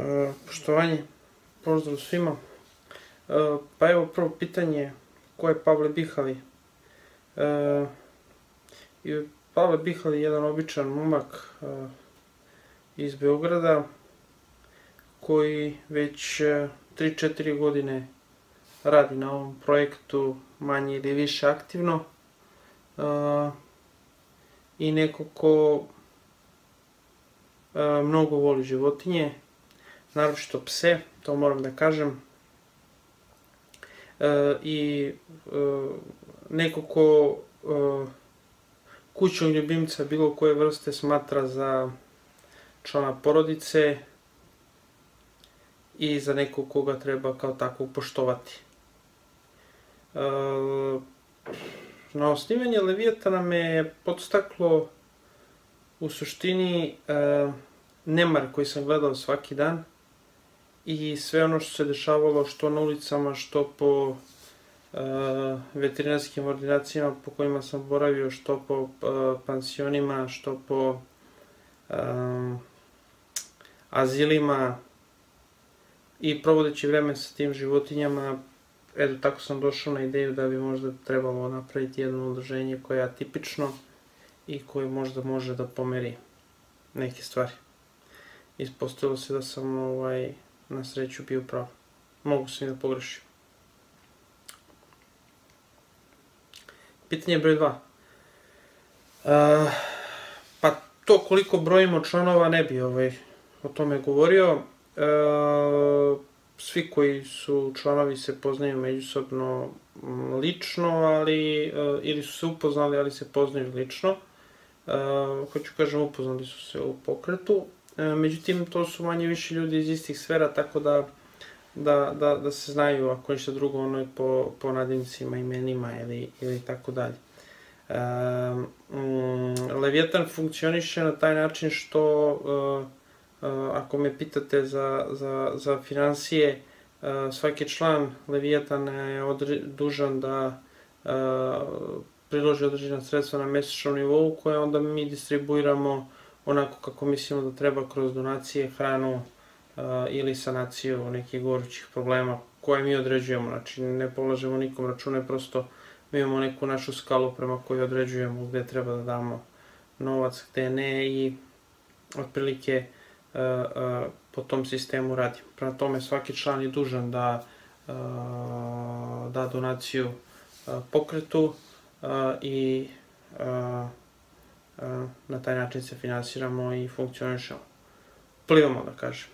Poštovanje, pozdrav svima. Pa evo prvo pitanje, ko je Pavle Bihali? Pavle Bihali je jedan običan momak iz Beograda koji već 3-4 godine radi na ovom projektu manje ili više aktivno i neko ko mnogo voli životinje, naročito pse, to moram da kažem, i neko ko kućnog ljubimca bilo koje vrste smatra za člana porodice i za nekog koga treba kao takvog poštovati. Na osnivanje Leviatana me podstaklo u suštini nemar koji sam gledao svaki dan i sve ono što se dešavalo što na ulicama, što po veterinarskim ordinacijama po kojima sam boravio, što po pansionima, što po azilima i provodeći vreme sa tim životinjama. Eto, tako sam došao na ideju da bi možda trebalo napraviti jedno udruženje koje je atipično i koje možda može da pomeri neke stvari. Ispostavilo se da sam na sreću bio pravo. Mogu sam i da pogrešim. Pitanje broj 2. Pa to koliko brojimo članova ne bi o tome govorio. Svi koji su članovi se poznaju međusobno lično, ali ili su se upoznali, ali se poznaju lično. Hoću kažem, upoznali su se u pokretu. Međutim, to su manje više ljudi iz istih sfera, tako da se znaju, ako ništa drugo, po nadimcima, imenima ili tako dalje. Leviatan funkcioniše na taj način što, ako me pitate za finansije, svaki član Leviatana je dužan da priloži određena sredstva na mesečnom nivou koje onda mi distribuiramo onako kako mislimo da treba kroz donacije, hranu ili sanaciju nekih gorućih problema koje mi određujemo. Znači, ne polažemo nikom račune, prosto mi imamo neku našu skalu prema kojoj određujemo gde treba da damo novac, gde ne, i otprilike po tom sistemu radimo. Prema tome, svaki član je dužan da da donaciju pokretu i na taj način se finansiramo i funkcionišemo. Plivamo, da kažem.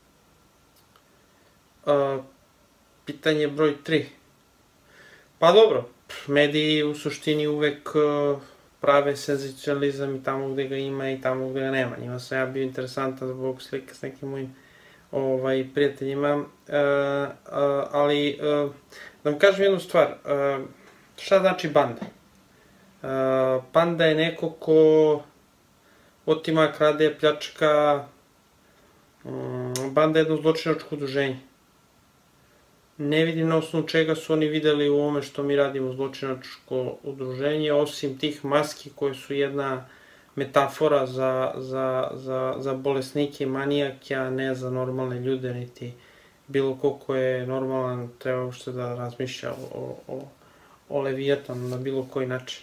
Pitanje broj 3. Pa dobro, mediji u suštini uvek prave senzacionalizam i tamo gde ga ima i tamo gde ga nema. Njima sam ja bio interesantan zbog slike s nekim mojim prijateljima, ali da vam kažem jednu stvar. Šta znači banda? Banda je neko ko otima, krade, pljačka. Banda je jedno zločinačko udruženje. Ne vidim na osnovu čega su oni videli u ovome što mi radimo zločinačko udruženje, osim tih maski koje su jedna metafora za bolesnike i manijake, a ne za normalne ljude, niti bilo ko je normalan treba uopšte da razmišlja o Leviatanu na bilo koji način.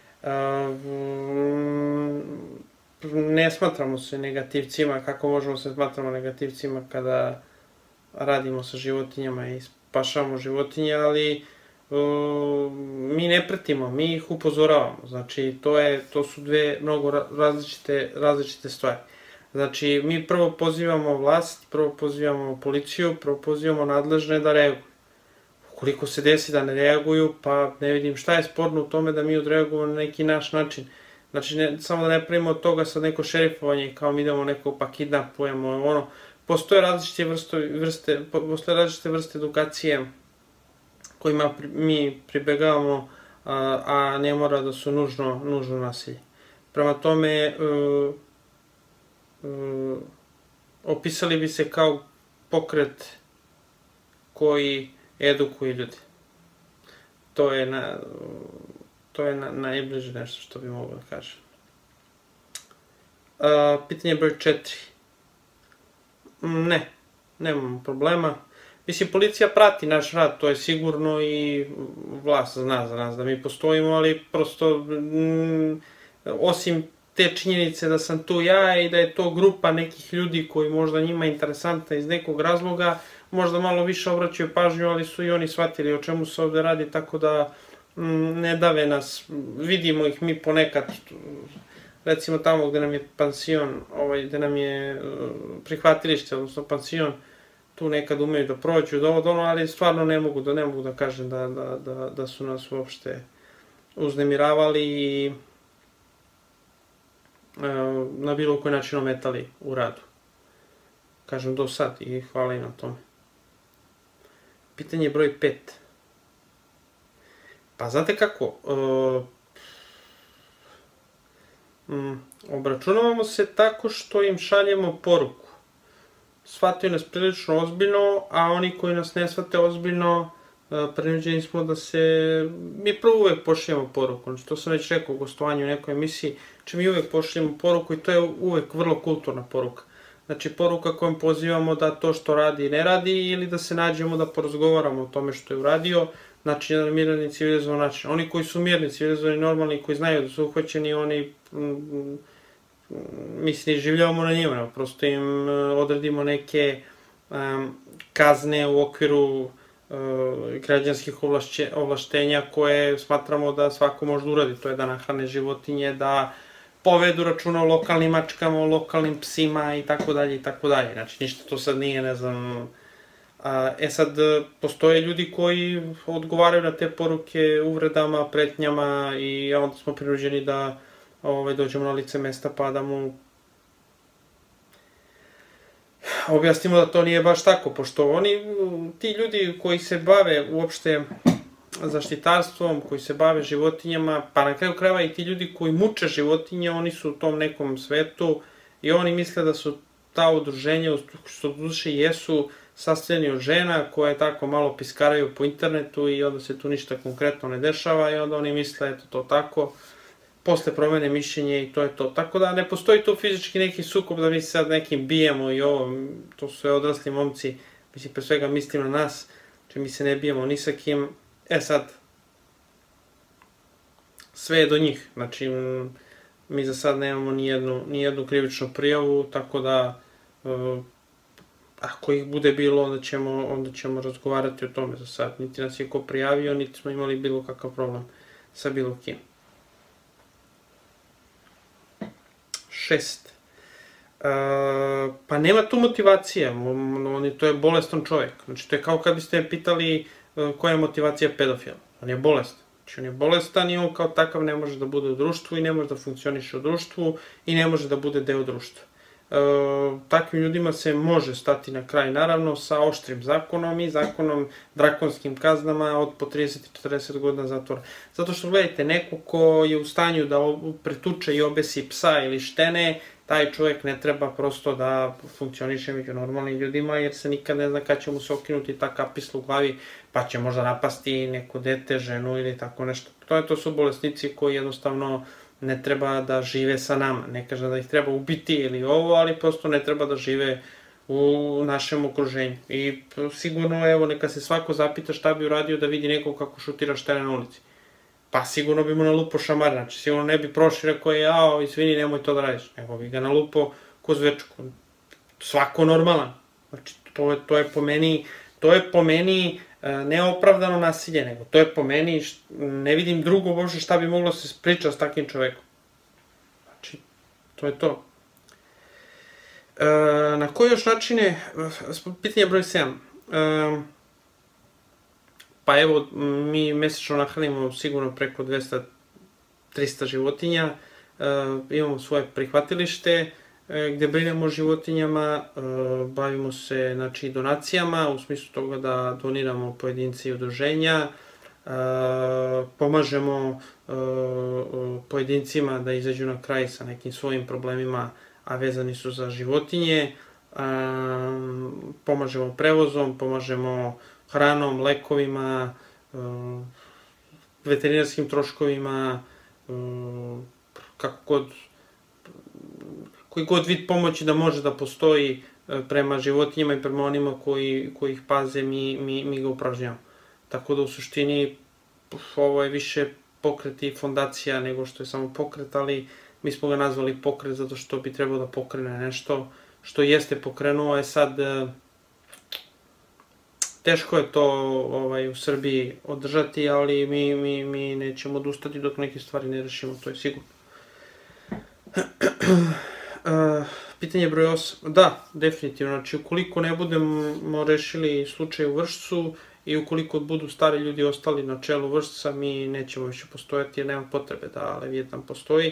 Ne smatramo se negativcima. Kako možemo se smatramo negativcima kada radimo sa životinjama i spašavamo životinje, ali mi ne pretimo, mi ih upozoravamo. Znači, to su dve mnogo različite stvari. Znači, mi prvo pozivamo vlast, prvo pozivamo policiju, prvo pozivamo nadležne da reaguju. Ukoliko se desi da ne reaguju, pa ne vidim šta je sporno u tome da mi odreagujemo na neki naš način. Znači, samo da ne pravimo od toga sad neko šerifovanje, kao mi idemo neko pa kidnapujemo, Postoje različite vrste edukacije kojima mi pribegavamo, a ne mora da su nužno nasilje. Prema tome, opisali bi se kao pokret koji edukuje ljude. To je najbliže nešto što bi mogo da kažem. Pitanje broj 4. Ne, nemamo problema. Mislim, policija prati naš rad, to je sigurno, i vlast zna za nas da mi postojimo, ali prosto, osim te činjenice da sam tu ja i da je to grupa nekih ljudi koji možda njima je interesantna iz nekog razloga, možda malo više obraćaju pažnju, ali su i oni shvatili o čemu se ovde radi, tako da ne dave nas, vidimo ih mi ponekad, recimo tamo gde nam je pansion, gde nam je prihvatilište, odnosno pansion, tu nekad umeju da prođu, da ovo, ali stvarno ne mogu da kažem da su nas uopšte uznemiravali i na bilo koji način ometali u radu. Kažem do sad i hvala im na tome. Pitanje broj 5. Pa znate kako, obračunavamo se tako što im šaljemo poruku. Shvataju nas prilično ozbiljno, a oni koji nas ne shvate ozbiljno, prinuđeni smo da se... Mi prvo uvek pošaljemo poruku, znači to sam već rekao u gostovanju u nekoj emisiji, znači mi uvek pošaljemo poruku i to je uvek vrlo kulturna poruka. Znači poruka kojom pozivamo da to što radi ne radi ili da se nađemo da porazgovaramo o tome što je uradio, znači jedan miran i civilizovan način. Oni koji su mirni, civilizovani, normalni, koji znaju da su uhvaćeni, oni, mislim, življavamo na njima, prosto im odredimo neke kazne u okviru građanskih ovlaštenja koje smatramo da svako može da uradi. To je da nahrane životinje, da povedu računa o lokalnim mačkama, o lokalnim psima i tako dalje i tako dalje. Znači ništa to sad nije, ne znam... Sad, postoje ljudi koji odgovaraju na te poruke uvredama, pretnjama i onda smo prinuđeni da dođemo na lice mesta pa da mu objasnimo da to nije baš tako, pošto oni, ti ljudi koji se bave uopšte zaštitarstvom, koji se bave životinjama, pa na kraju krajeva i ti ljudi koji muče životinje, oni su u tom nekom svetu i oni misle da su ta udruženja, što duše jesu, sastavljeni od žena koje tako malo piskaraju po internetu i onda se tu ništa konkretno ne dešava i onda oni misle, eto to tako, posle promene mišljenje i to je to. Tako da ne postoji tu fizički neki sukob da mi se sad nekim bijemo i ovo, to su sve odrasli momci, mislim, pre svega mislim na nas, znači mi se ne bijemo ni sa kim. Sad, sve je do njih, znači mi za sad nemamo ni jednu krivičnu prijavu, tako da ako ih bude bilo, onda ćemo razgovarati o tome za sad. Niti nas je ko prijavio, niti smo imali bilo kakav problem sa bilo kim. 6. Pa nema tu motivacije, to je bolestan čovjek. Znači to je kao kad biste me pitali koja je motivacija pedofila. On je bolestan. Znači on je bolestan i on kao takav ne može da bude u društvu i ne može da funkcioniše u društvu i ne može da bude deo društva. Takvim ljudima se može stati na kraj, naravno, sa oštrim zakonom i zakonom drakonskim kaznama od po 30 i 40 godina zatvora. Zato što, gledajte, neko ko je u stanju da pretuče i obesi psa ili štene, taj čovjek ne treba prosto da funkcioniše među normalnim ljudima, jer se nikad ne zna kad će mu se okinuti ta kapisla u glavi, pa će možda napasti neko dete, ženu ili tako nešto. To su bolesnici koji jednostavno ne treba da žive sa nama. Ne kažem da ih treba ubiti ili ovo, ali prosto ne treba da žive u našem okruženju. I sigurno, evo, neka se svako zapita šta bi uradio da vidi nekog kako šutira štene na ulici. Pa sigurno bi mu nalupo šamar, znači sigurno ne bi prošli, rekao je, jao, izvini, nemoj to da radiš. Nego bi ga nalupo ko zvečku. Svako normalan. Znači, to je po meni neopravdano nasilje, nego to je po meni, ne vidim drugo bože šta bi moglo se priča s takvim čovekom. Znači, to je to. Na koje još načine, pitanje broj 7. Pa evo, mi mesečno nahranimo sigurno preko 200-300 životinja, imamo svoje prihvatilište gde brinemo o životinjama, bavimo se, znači, donacijama, u smislu toga da doniramo pojedinci i udruženja, pomažemo pojedincima da izađu na kraj sa nekim svojim problemima, a vezani su za životinje, pomažemo prevozom, pomažemo hranom, lekovima, veterinarskim troškovima, kako god, koji god vid pomoći da može da postoji, prema životinjama i prema onima koji ih paze, mi ga upražnjavamo. Tako da u suštini ovo je više pokret i fondacija nego što je samo pokret, ali mi smo ga nazvali pokret zato što bi trebalo da pokrene nešto što jeste pokrenuo. Sad, teško je to u Srbiji održati, ali mi nećemo odustati dok neke stvari ne rešimo, to je sigurno. Pitanje broj 8. Da, definitivno. Znači, ukoliko ne budemo rešili slučaj u Vršcu i ukoliko budu stari ljudi ostali na čelu Vršca, mi nećemo više postojati jer nema potrebe da Leviatan postoji.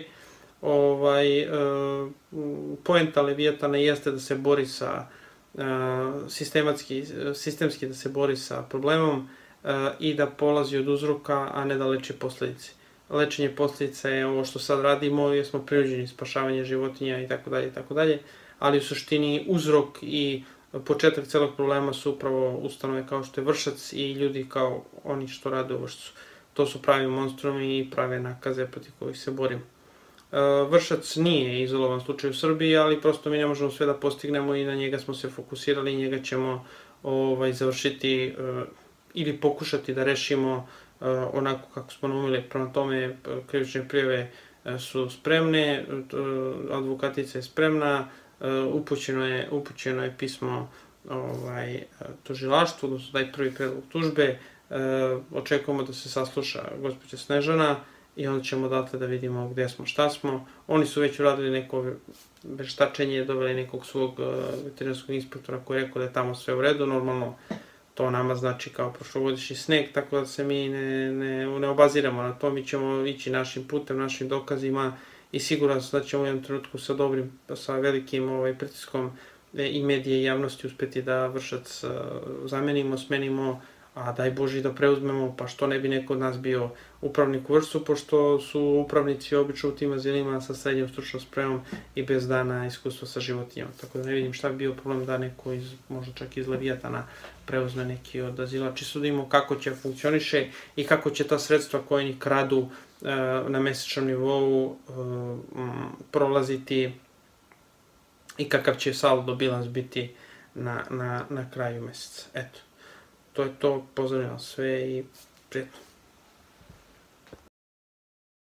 Poenta Leviatana jeste da se bori sa sistemski da se bori sa problemom i da polazi od uzroka, a ne da leči posledice. Lečenje posledica je ovo što sad radimo, jer smo prinuđeni spašavanje životinja i tako dalje, ali u suštini uzrok i početak celog problema su upravo ustanove kao što je Vršac i ljudi kao oni što rade u Vršcu. To su pravi monstrumi i prave nakaze protiv kojih se borimo. Vršac nije izolovan slučaj u Srbiji, ali prosto mi ne možemo sve da postignemo i na njega smo se fokusirali i njega ćemo završiti ili pokušati da rešimo onako kako smo naumili. Prema tome, krivične prijave su spremne, advokatica je spremna, upućeno je pismo tužilaštvu, odnosno daj prvi predlog tužbe, očekujemo da se sasluša gospođa Snežana i onda ćemo odatle da vidimo gde smo, šta smo. Oni su već uradili neko veštačenje, doveli nekog svog veterinarskog inspektora koji je rekao da je tamo sve u redu, normalno to nama znači kao prošlogodišnji sneg, tako da se mi ne obaziramo na to, mi ćemo ići našim putem, našim dokazima i siguran sam da ćemo u jednom trenutku sa velikim pritiskom i medije i javnosti uspeti da Vršac zamenimo, smenimo, a daj Bože da preuzmemo, pa što ne bi neko od nas bio upravnik u Vršcu, pošto su upravnici obično u tim azilima sa srednjom stručnom spremom i bez dana iskustva sa životinjama. Tako da ne vidim šta bi bio problem da neko možda čak iz Leviatana preuzme neki od azila. Čisto da vidimo kako će funkcioniše i kako će ta sredstva koje njih kradu na mesečnom nivou prolaziti i kakav će saldo bilans biti na kraju meseca. Eto. To je to, pozdravljam sve i prijetno.